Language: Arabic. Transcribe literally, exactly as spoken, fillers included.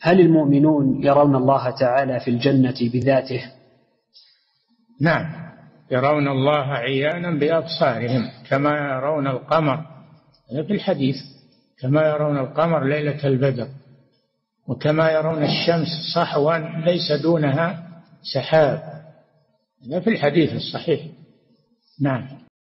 هل المؤمنون يرون الله تعالى في الجنة بذاته؟ نعم، يرون الله عيانا بأبصارهم كما يرون القمر في الحديث، كما يرون القمر ليلة البدر، وكما يرون الشمس صحوا ليس دونها سحاب، في الحديث الصحيح. نعم.